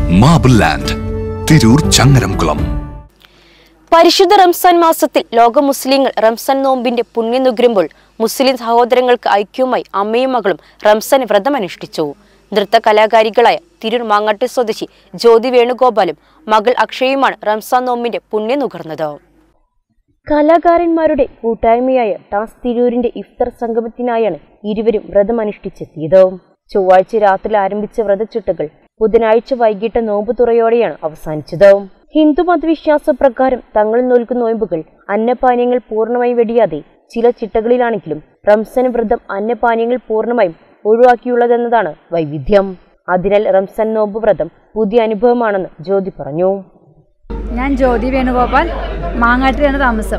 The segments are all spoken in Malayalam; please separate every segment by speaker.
Speaker 1: Marble land, Tirur Changaramkulam.
Speaker 2: പരിശുദ്ധ റംസാൻ മാസത്തിൽ ലോക മുസ്ലിങ്ങൾ റംസാൻ നോമ്പിന്റെ പുണ്യം നുകരുമ്പോൾ മുസ്ലിം സഹോദരങ്ങൾക്ക് ഐക്യവുമായി അമ്മയും മകളും റംസാൻ വ്രതം അനുഷ്ഠിച്ചു. നൃത്ത കലാകാരികളായ തിരൂർ മാങ്ങാട്ട് സ്വദേശി ജ്യോതി വേണുഗോപാലും മകൾ അക്ഷയുമാണ് റംസാൻ നോമ്പിന്റെ പുണ്യം നുകർന്നത്. കലാകാരന്മാരുടെ കൂട്ടായ്മയായ ടാസ് തിരൂരിന്റെ ഇഫ്താർ സംഗമത്തിനായാണ് ഇരുവരും വ്രതം അനുഷ്ഠിച്ചെത്തിയത്. ചൊവ്വാഴ്ച രാത്രി ആരംഭിച്ച വ്രതച്ചിട്ടകൾ ബുധനാഴ്ച വൈകിട്ട് നോമ്പ് തുറയോടെയാണ് അവസാനിച്ചത്. ഹിന്ദു മതവിശ്വാസ പ്രകാരം തങ്ങൾ നോൽക്കുന്ന നോയമ്പുകൾ അന്നപാനീയങ്ങൾ പൂർണ്ണമായി വെടിയാതെ ചില ചിട്ടകളിലാണെങ്കിലും റംസാൻ വ്രതം അന്നപാനീയങ്ങൾ പൂർണ്ണമായും ഒഴിവാക്കിയുള്ളതെന്നതാണ് വൈവിധ്യം. അതിനാൽ റംസാൻ നോമ്പ് വ്രതം പുതിയ അനുഭവമാണെന്ന് ജ്യോതി പറഞ്ഞു.
Speaker 3: ഞാൻ ജ്യോതി വേണുഗോപാൽ, മാങ്ങാട്ടിലാണ് താമസം.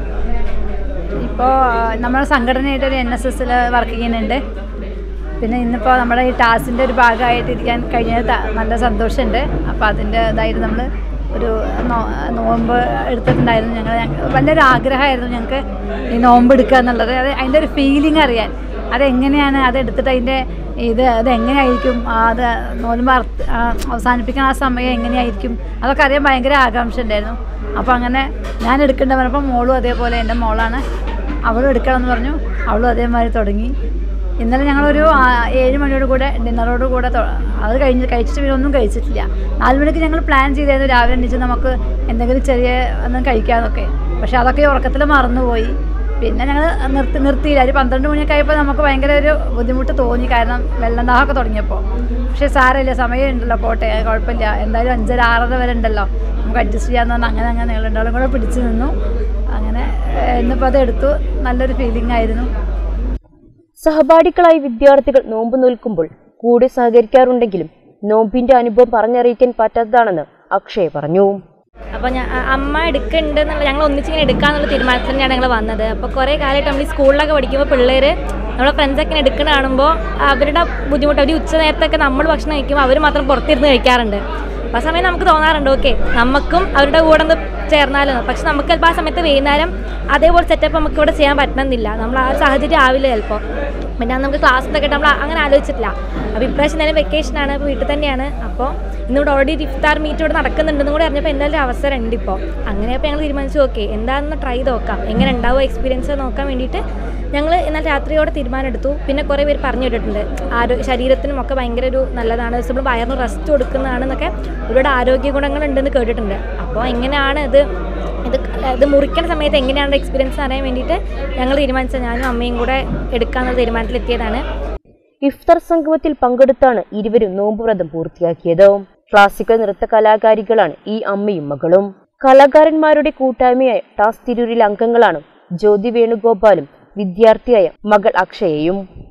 Speaker 3: ഇപ്പോൾ നമ്മുടെ സംഘടനയായിട്ട് ഒരു NSSൽ വർക്ക് ചെയ്യുന്നുണ്ട്. പിന്നെ ഇന്നിപ്പോൾ നമ്മുടെ ഈ ടാസിൻ്റെ ഒരു ഭാഗമായിട്ടിരിക്കാൻ കഴിഞ്ഞത് നല്ല സന്തോഷമുണ്ട്. അപ്പോൾ അതിൻ്റെ ഇതായിട്ട് നമ്മൾ ഒരു നോമ്പ് എടുത്തിട്ടുണ്ടായിരുന്നു. ഞങ്ങൾ വലിയൊരു ആഗ്രഹമായിരുന്നു ഞങ്ങൾക്ക് ഈ നോമ്പ് എടുക്കുക എന്നുള്ളത്. അതിൻ്റെ ഒരു ഫീലിംഗ് അറിയാൻ, അതെങ്ങനെയാണ് അതെടുത്തിട്ട് അതിൻ്റെ അതെങ്ങനെയായിരിക്കും, അത് നോമ്പ് അവസാനിപ്പിക്കുന്ന ആ സമയം എങ്ങനെയായിരിക്കും, അതൊക്കെ അറിയാൻ ഭയങ്കര ആകാംക്ഷ ഉണ്ടായിരുന്നു. അപ്പോൾ അങ്ങനെ ഞാൻ എടുക്കേണ്ട പറഞ്ഞപ്പോൾ മോളും അതേപോലെ, എൻ്റെ മോളാണ്, അവളും എടുക്കണമെന്ന് പറഞ്ഞു. അവളും അതേമാതിരി തുടങ്ങി. ഇന്നലെ ഞങ്ങളൊരു 7 മണിയോട് കൂടെ ഡിന്നറോട് കൂടെ അത് കഴിച്ചിട്ട് പിന്നെ ഒന്നും കഴിച്ചിട്ടില്ല. 4 മണിക്ക് ഞങ്ങൾ പ്ലാൻ ചെയ്തായിരുന്നു രാവിലെ എണീച്ച് നമുക്ക് എന്തെങ്കിലും ചെറിയ ഒന്നും കഴിക്കാമെന്നൊക്കെ. പക്ഷെ അതൊക്കെ ഉറക്കത്തിൽ മറന്നുപോയി. പിന്നെ ഞങ്ങൾ നിർത്തിയില്ല. ഒരു 12 മണിയൊക്കെ ആയപ്പോൾ നമുക്ക് ഭയങ്കര ഒരു ബുദ്ധിമുട്ട് തോന്നി, കാരണം വെള്ളം ദാഹമൊക്കെ തുടങ്ങിയപ്പോൾ. പക്ഷേ സാരമില്ല, സമയം ഉണ്ടല്ലോ, പോട്ടെ, കുഴപ്പമില്ല, എന്തായാലും 5:30, 6:30 വരെ ഉണ്ടല്ലോ, നമുക്ക് അഡ്ജസ്റ്റ് ചെയ്യാമെന്ന് പറഞ്ഞാൽ അങ്ങനെ ഞങ്ങളുണ്ടാവും കൂടെ പിടിച്ചു നിന്നു. അങ്ങനെ ഇന്നിപ്പോൾ അത് എടുത്തു. നല്ലൊരു ഫീലിംഗ് ആയിരുന്നു.
Speaker 2: സഹപാഠികളായി വിദ്യാർത്ഥികൾ നോമ്പ് നോൽക്കുമ്പോൾ കൂടെ സഹകരിക്കാറുണ്ടെങ്കിലും നോമ്പിന്റെ അനുഭവം പറഞ്ഞറിയിക്കാൻ പറ്റാത്തതാണെന്ന് അക്ഷയ് പറഞ്ഞു.
Speaker 4: അപ്പോൾ അമ്മ എടുക്കുന്നുണ്ട് എന്നുള്ള, ഞങ്ങൾ ഒന്നിച്ചിങ്ങനെ എടുക്കാന്നുള്ള തീരുമാനത്തിൽ തന്നെയാണ് ഞങ്ങൾ വന്നത്. അപ്പോൾ കുറേ കാലമായിട്ട് നമ്മൾ ഈ സ്കൂളിലൊക്കെ പഠിക്കുമ്പോൾ പിള്ളേർ നമ്മുടെ ഫ്രണ്ട്സൊക്കെ എടുക്കുന്ന കാണുമ്പോൾ അവരുടെ ബുദ്ധിമുട്ട്, അവർ ഉച്ച നേരത്തൊക്കെ നമ്മൾ ഭക്ഷണം കഴിക്കുമ്പോൾ അവർ മാത്രം പുറത്തിരുന്ന് കഴിക്കാറുണ്ട്. അപ്പോൾ ആ സമയം നമുക്ക് തോന്നാറുണ്ട്, ഓക്കെ നമുക്കും അവരുടെ കൂടെ ഒന്ന് ചേർന്നാലോ. പക്ഷെ നമുക്ക് ചിലപ്പോൾ ആ സമയത്ത് വൈകുന്നേരം അതേപോലെ സെറ്റപ്പ് നമുക്ക് ഇവിടെ ചെയ്യാൻ പറ്റണമെന്നില്ല. നമ്മൾ ആ സാഹചര്യം ആവില്ല ചിലപ്പോൾ. പിന്നെ നമുക്ക് ക്ലാസ്സിലൊക്കെ നമ്മൾ അങ്ങനെ ആലോചിച്ചിട്ടില്ല. അപ്പോൾ ഇപ്രാവശ്യം തന്നെ വെക്കേഷനാണ്, ഇപ്പോൾ വീട്ടിൽ തന്നെയാണ്. അപ്പോൾ ഇന്നിവിടെ ഓൾറെഡി ഇഫ്താർ മീറ്റ് ഇവിടെ നടക്കുന്നുണ്ടെന്ന് കൂടെ അറിഞ്ഞപ്പോൾ എന്തായാലും അവസരം ഉണ്ട് ഇപ്പോൾ. അങ്ങനെയപ്പോൾ ഞങ്ങൾ തീരുമാനിച്ചു, ഓക്കെ എന്താണെന്ന് ട്രൈ നോക്കാം, എങ്ങനെ ഉണ്ടാവുമോ എക്സ്പീരിയൻസ് നോക്കാൻ വേണ്ടിയിട്ട് ഞങ്ങൾ ഇന്നലെ രാത്രിയോടെ തീരുമാനം എടുത്തു. പിന്നെ കുറേ പേര് പറഞ്ഞു വിട്ടിട്ടുണ്ട് ശരീരത്തിനും ഒക്കെ ഭയങ്കര ഒരു നല്ലതാണ്, നമ്മൾ വയറിന് റെസ്റ്റ് കൊടുക്കുന്നതാണെന്നൊക്കെ ഒരുപാട് ആരോഗ്യ ഗുണങ്ങളുണ്ടെന്ന് കേട്ടിട്ടുണ്ട്. അപ്പോൾ എങ്ങനെയാണ് ഇത് മുറിക്കുന്ന സമയത്ത് എങ്ങനെയാണ് എക്സ്പീരിയൻസ് അറിയാൻ വേണ്ടിയിട്ട് ഞങ്ങൾ തീരുമാനിച്ചത്, ഞാനും അമ്മയും കൂടെ എടുക്കാമെന്ന തീരുമാനത്തിലെത്തിയതാണ്.
Speaker 2: ഇഫ്താർ സംഗമത്തിൽ പങ്കെടുത്താണ് ഇരുവരും നോമ്പ് വ്രതം പൂർത്തിയാക്കിയത്. ക്ലാസിക്കൽ നൃത്ത കലാകാരികളാണ് ഈ അമ്മയും മകളും. കലാകാരന്മാരുടെ കൂട്ടായ്മയായ ടാസ് തിരൂരിലെ അംഗങ്ങളാണ് ജ്യോതി വേണുഗോപാലും വിദ്യാർത്ഥിയായ മകൾ അക്ഷയയും.